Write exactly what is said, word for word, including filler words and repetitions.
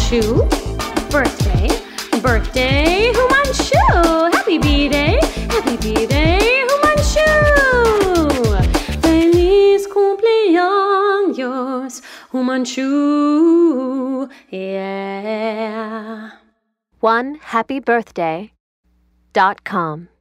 Humanchu. Birthday, birthday, Humanchu. Happy B-Day, happy B-Day, Humanchu. Feliz cumpleaños, Humanchu. Yeah. one happy birthday dot com